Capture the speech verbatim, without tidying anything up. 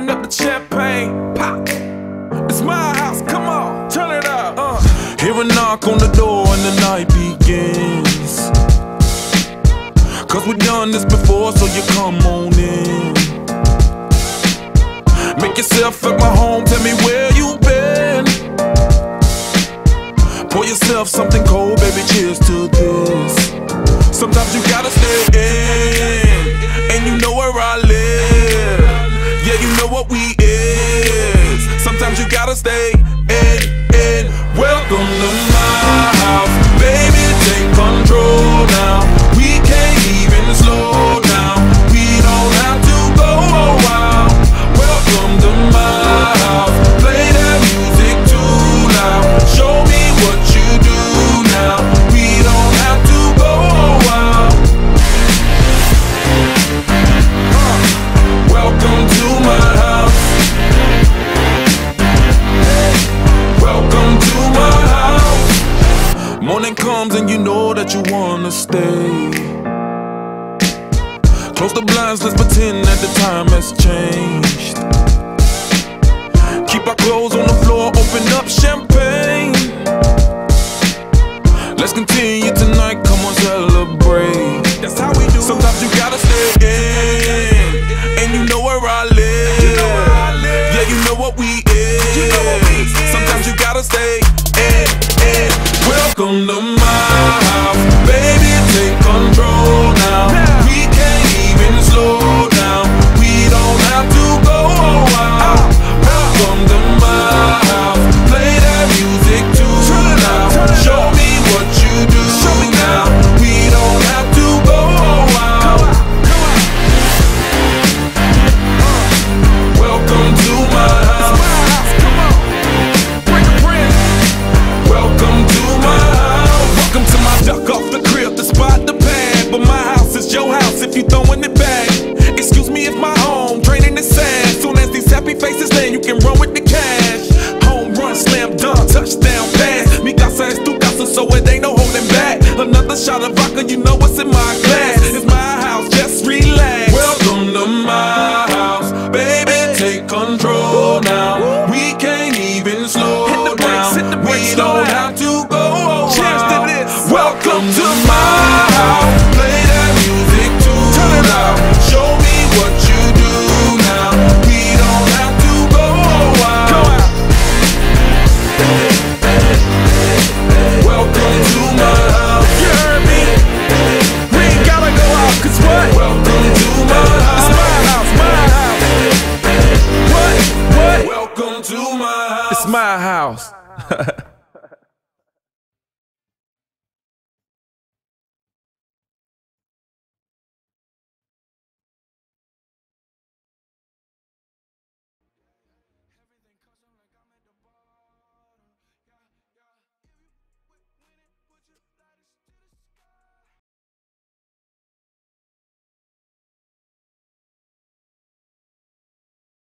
open up the champagne, pop. It's my house, come on, turn it up. uh. Hear a knock on the door and the night begins. Cause we've done this before, so you come on in. Make yourself at my home, tell me where you been. Pour yourself something cold, baby, cheers to this. Sometimes you gotta stay in, and you know where I live. Yeah, you know what we is. Sometimes you gotta stay in, in. Welcome to my house, baby, take control now. We can't even slow down, we don't have to go a while. Welcome to my house, play that music too loud. Show me what you do now, we don't have to go a while. uh, Welcome to my house. Welcome to my house. Morning comes and you know that you wanna stay. Close the blinds, let's pretend that the time has changed. Keep our clothes on the floor, open up champagne. Let's continue tonight, come on, celebrate. That's how we do. Sometimes you gotta stay in, and you know where I live. You know where I live. Yeah, you know what we is. You know what we is. Sometimes you gotta stay in, in. Welcome to my house, baby, take control now. now. We can't even slow down, we don't have to go a while. Welcome to my house, play that music too loud. Show me what you do now, we don't have to go a while. Welcome to my house. Welcome to my house. Welcome to my duck off the crib, the spot, the pad. But my house is your house if you throwing it back. Excuse me if my home draining is sad. Soon as these happy faces land, you can run with the cash. Home run, slam dunk, touchdown pass. Mi casa es tu casa, so it ain't no holding back. Another shot of vodka, you know what's in my glass. It's my house, just relax. Welcome to my house, baby, take control now. We can't even slow down, we don't have to go a while. Welcome to my house, play that music too loud. Show me what you do now, we don't have to go a while. Welcome to my house. You heard me? We ain't gotta go out, cause what? Welcome to my house. It's my house, my house. What? What? Welcome to my house. It's my house.